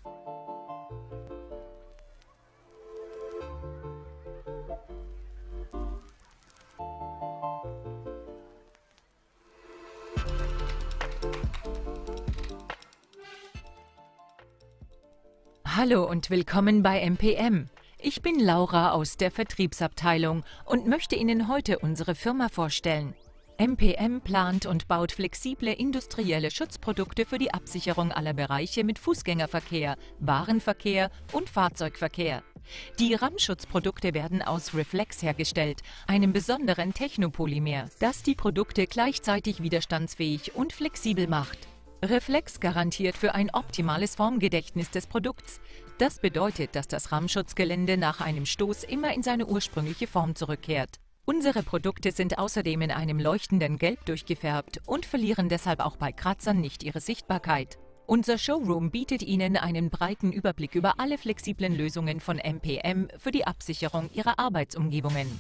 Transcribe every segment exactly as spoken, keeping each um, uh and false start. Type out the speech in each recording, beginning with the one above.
Hallo und willkommen bei M P M. Ich bin Laura aus der Vertriebsabteilung und möchte Ihnen heute unsere Firma vorstellen. M P M plant und baut flexible industrielle Schutzprodukte für die Absicherung aller Bereiche mit Fußgängerverkehr, Warenverkehr und Fahrzeugverkehr. Die Rammschutzprodukte werden aus Reflex hergestellt, einem besonderen Technopolymer, das die Produkte gleichzeitig widerstandsfähig und flexibel macht. Reflex garantiert für ein optimales Formgedächtnis des Produkts. Das bedeutet, dass das Rammschutzgelände nach einem Stoß immer in seine ursprüngliche Form zurückkehrt. Unsere Produkte sind außerdem in einem leuchtenden Gelb durchgefärbt und verlieren deshalb auch bei Kratzern nicht ihre Sichtbarkeit. Unser Showroom bietet Ihnen einen breiten Überblick über alle flexiblen Lösungen von M P M für die Absicherung Ihrer Arbeitsumgebungen.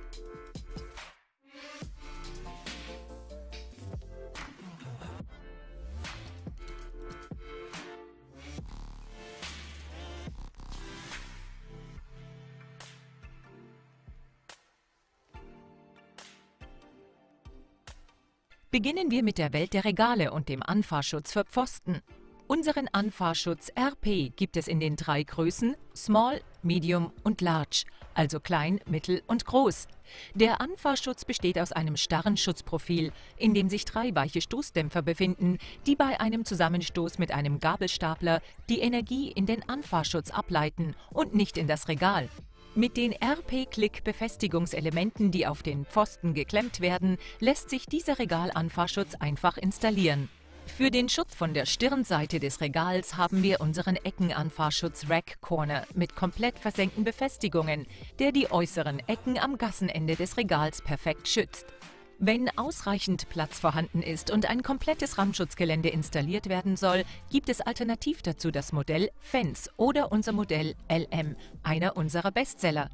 Beginnen wir mit der Welt der Regale und dem Anfahrschutz für Pfosten. Unseren Anfahrschutz R P gibt es in den drei Größen Small, Medium und Large, also klein, mittel und groß. Der Anfahrschutz besteht aus einem starren Schutzprofil, in dem sich drei weiche Stoßdämpfer befinden, die bei einem Zusammenstoß mit einem Gabelstapler die Energie in den Anfahrschutz ableiten und nicht in das Regal. Mit den R P-Klick-Befestigungselementen, die auf den Pfosten geklemmt werden, lässt sich dieser Regalanfahrschutz einfach installieren. Für den Schutz von der Stirnseite des Regals haben wir unseren Eckenanfahrschutz Rack Corner mit komplett versenkten Befestigungen, der die äußeren Ecken am Gassenende des Regals perfekt schützt. Wenn ausreichend Platz vorhanden ist und ein komplettes Rammschutzgelände installiert werden soll, gibt es alternativ dazu das Modell Fence oder unser Modell L M, einer unserer Bestseller.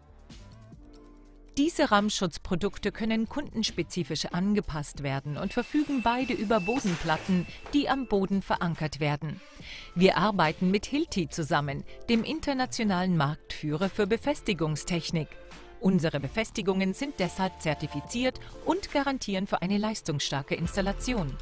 Diese Rammschutzprodukte können kundenspezifisch angepasst werden und verfügen beide über Bodenplatten, die am Boden verankert werden. Wir arbeiten mit Hilti zusammen, dem internationalen Marktführer für Befestigungstechnik. Unsere Befestigungen sind deshalb zertifiziert und garantieren für eine leistungsstarke Installation.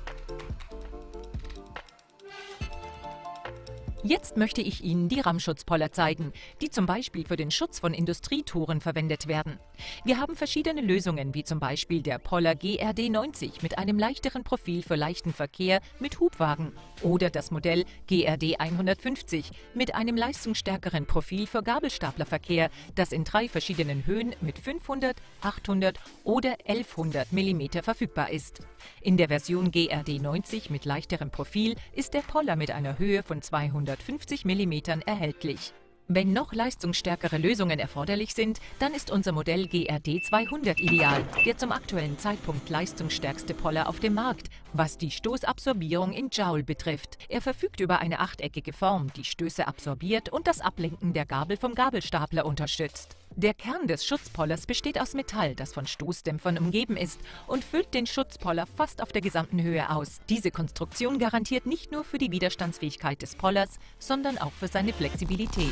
Jetzt möchte ich Ihnen die Rammschutzpoller zeigen, die zum Beispiel für den Schutz von Industrietouren verwendet werden. Wir haben verschiedene Lösungen, wie zum Beispiel der Poller G R D neunzig mit einem leichteren Profil für leichten Verkehr mit Hubwagen oder das Modell G R D hundertfünfzig mit einem leistungsstärkeren Profil für Gabelstaplerverkehr, das in drei verschiedenen Höhen mit fünfhundert, achthundert oder elfhundert Millimeter verfügbar ist. In der Version G R D neunzig mit leichterem Profil ist der Poller mit einer Höhe von zweihundertfünfzig Millimeter erhältlich. Wenn noch leistungsstärkere Lösungen erforderlich sind, dann ist unser Modell G R D zweihundert ideal, der zum aktuellen Zeitpunkt leistungsstärkste Poller auf dem Markt, was die Stoßabsorbierung in Joule betrifft. Er verfügt über eine achteckige Form, die Stöße absorbiert und das Ablenken der Gabel vom Gabelstapler unterstützt. Der Kern des Schutzpollers besteht aus Metall, das von Stoßdämpfern umgeben ist und füllt den Schutzpoller fast auf der gesamten Höhe aus. Diese Konstruktion garantiert nicht nur für die Widerstandsfähigkeit des Pollers, sondern auch für seine Flexibilität.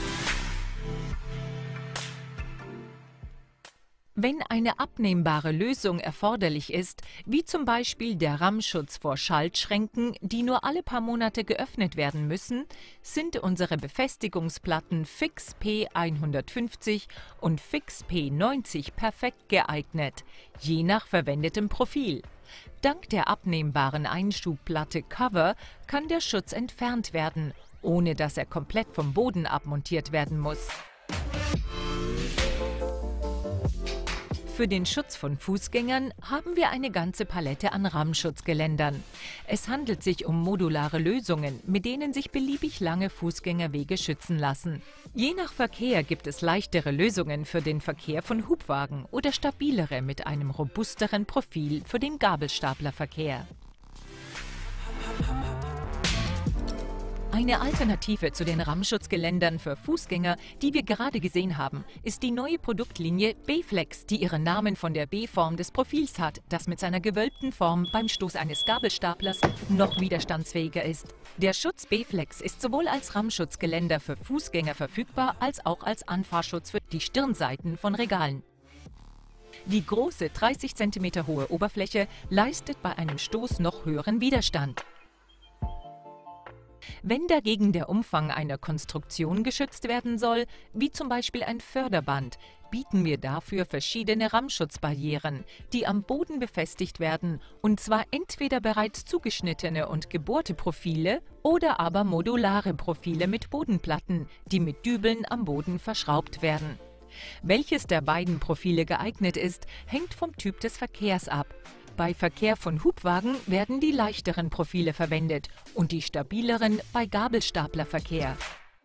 Wenn eine abnehmbare Lösung erforderlich ist, wie zum Beispiel der Rammschutz vor Schaltschränken, die nur alle paar Monate geöffnet werden müssen, sind unsere Befestigungsplatten Fix P hundertfünfzig und Fix P neunzig perfekt geeignet, je nach verwendetem Profil. Dank der abnehmbaren Einschubplatte Cover kann der Schutz entfernt werden, ohne dass er komplett vom Boden abmontiert werden muss. Für den Schutz von Fußgängern haben wir eine ganze Palette an Rammschutzgeländern. Es handelt sich um modulare Lösungen, mit denen sich beliebig lange Fußgängerwege schützen lassen. Je nach Verkehr gibt es leichtere Lösungen für den Verkehr von Hubwagen oder stabilere mit einem robusteren Profil für den Gabelstaplerverkehr. Eine Alternative zu den Rammschutzgeländern für Fußgänger, die wir gerade gesehen haben, ist die neue Produktlinie B-Flex, die ihren Namen von der B-Form des Profils hat, das mit seiner gewölbten Form beim Stoß eines Gabelstaplers noch widerstandsfähiger ist. Der Schutz B-Flex ist sowohl als Rammschutzgeländer für Fußgänger verfügbar, als auch als Anfahrschutz für die Stirnseiten von Regalen. Die große dreißig Zentimeter hohe Oberfläche leistet bei einem Stoß noch höheren Widerstand. Wenn dagegen der Umfang einer Konstruktion geschützt werden soll, wie zum Beispiel ein Förderband, bieten wir dafür verschiedene Rammschutzbarrieren, die am Boden befestigt werden, und zwar entweder bereits zugeschnittene und gebohrte Profile oder aber modulare Profile mit Bodenplatten, die mit Dübeln am Boden verschraubt werden. Welches der beiden Profile geeignet ist, hängt vom Typ des Verkehrs ab. Bei Verkehr von Hubwagen werden die leichteren Profile verwendet und die stabileren bei Gabelstaplerverkehr.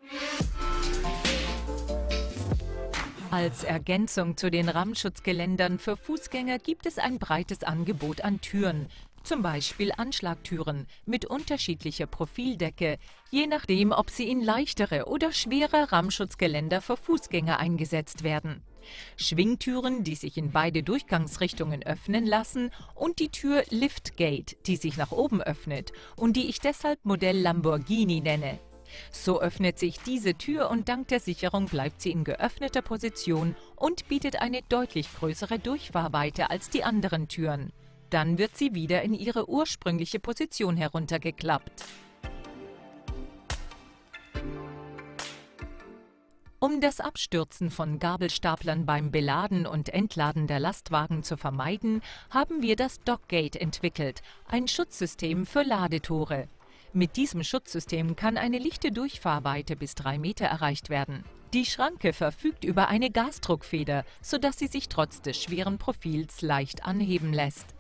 Als Ergänzung zu den Rammschutzgeländern für Fußgänger gibt es ein breites Angebot an Türen, zum Beispiel Anschlagtüren mit unterschiedlicher Profildecke, je nachdem, ob sie in leichtere oder schwere Rammschutzgeländer für Fußgänger eingesetzt werden. Schwingtüren, die sich in beide Durchgangsrichtungen öffnen lassen, und die Tür Liftgate, die sich nach oben öffnet und die ich deshalb Modell Lamborghini nenne. So öffnet sich diese Tür und dank der Sicherung bleibt sie in geöffneter Position und bietet eine deutlich größere Durchfahrweite als die anderen Türen. Dann wird sie wieder in ihre ursprüngliche Position heruntergeklappt. Um das Abstürzen von Gabelstaplern beim Beladen und Entladen der Lastwagen zu vermeiden, haben wir das Dockgate entwickelt, ein Schutzsystem für Ladetore. Mit diesem Schutzsystem kann eine lichte Durchfahrweite bis drei Meter erreicht werden. Die Schranke verfügt über eine Gasdruckfeder, sodass sie sich trotz des schweren Profils leicht anheben lässt.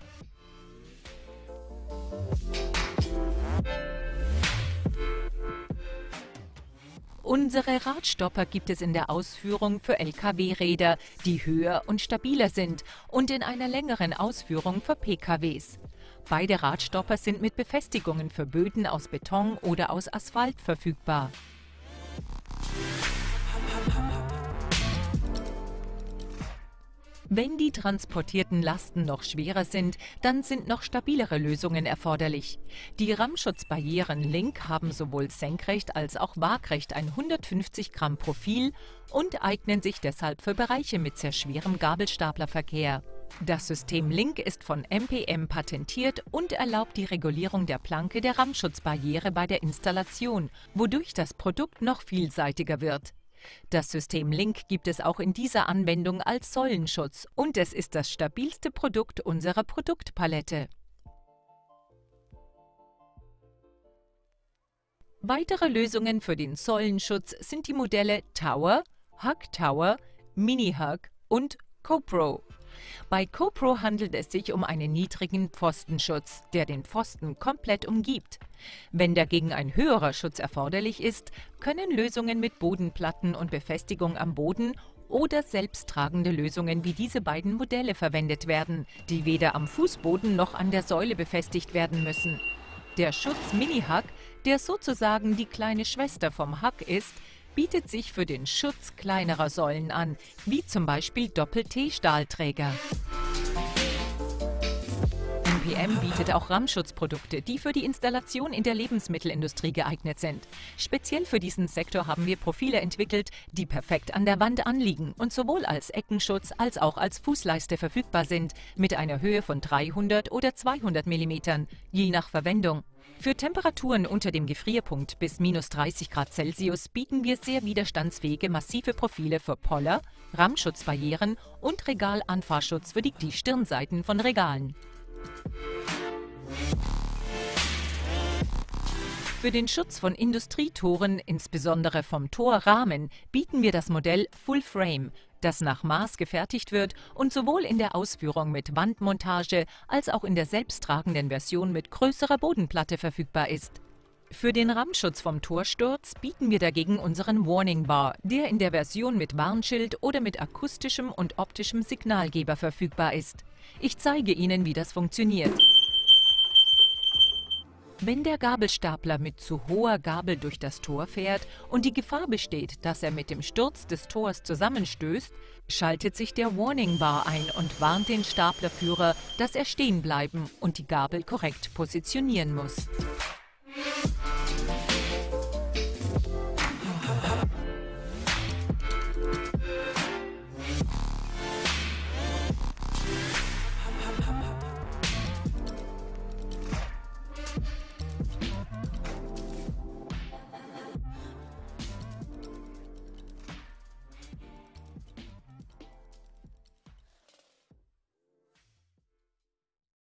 Unsere Radstopper gibt es in der Ausführung für L K W-Räder, die höher und stabiler sind, und in einer längeren Ausführung für P K Ws. Beide Radstopper sind mit Befestigungen für Böden aus Beton oder aus Asphalt verfügbar. Wenn die transportierten Lasten noch schwerer sind, dann sind noch stabilere Lösungen erforderlich. Die Rammschutzbarrieren Link haben sowohl senkrecht als auch waagrecht ein hundertfünfzig Gramm Profil und eignen sich deshalb für Bereiche mit sehr schwerem Gabelstaplerverkehr. Das System Link ist von M P M patentiert und erlaubt die Regulierung der Planke der Rammschutzbarriere bei der Installation, wodurch das Produkt noch vielseitiger wird. Das System Link gibt es auch in dieser Anwendung als Säulenschutz und es ist das stabilste Produkt unserer Produktpalette. Weitere Lösungen für den Säulenschutz sind die Modelle Tower, Hug Tower, Mini Hug und CoPro. Bei CoPro handelt es sich um einen niedrigen Pfostenschutz, der den Pfosten komplett umgibt. Wenn dagegen ein höherer Schutz erforderlich ist, können Lösungen mit Bodenplatten und Befestigung am Boden oder selbsttragende Lösungen wie diese beiden Modelle verwendet werden, die weder am Fußboden noch an der Säule befestigt werden müssen. Der Schutz Mini Hug, der sozusagen die kleine Schwester vom Hug ist, bietet sich für den Schutz kleinerer Säulen an, wie zum Beispiel Doppel-T-Stahlträger. M P M bietet auch Rammschutzprodukte, die für die Installation in der Lebensmittelindustrie geeignet sind. Speziell für diesen Sektor haben wir Profile entwickelt, die perfekt an der Wand anliegen und sowohl als Eckenschutz als auch als Fußleiste verfügbar sind, mit einer Höhe von dreihundert oder zweihundert Millimetern, je nach Verwendung. Für Temperaturen unter dem Gefrierpunkt bis minus dreißig Grad Celsius bieten wir sehr widerstandsfähige massive Profile für Poller, Rammschutzbarrieren und Regalanfahrschutz für die, die Stirnseiten von Regalen. Für den Schutz von Industrietoren, insbesondere vom Torrahmen, bieten wir das Modell Full Frame, das nach Maß gefertigt wird und sowohl in der Ausführung mit Wandmontage als auch in der selbsttragenden Version mit größerer Bodenplatte verfügbar ist. Für den Rammschutz vom Torsturz bieten wir dagegen unseren Warning Bar, der in der Version mit Warnschild oder mit akustischem und optischem Signalgeber verfügbar ist. Ich zeige Ihnen, wie das funktioniert. Wenn der Gabelstapler mit zu hoher Gabel durch das Tor fährt und die Gefahr besteht, dass er mit dem Sturz des Tors zusammenstößt, schaltet sich der Warning Bar ein und warnt den Staplerführer, dass er stehen bleiben und die Gabel korrekt positionieren muss.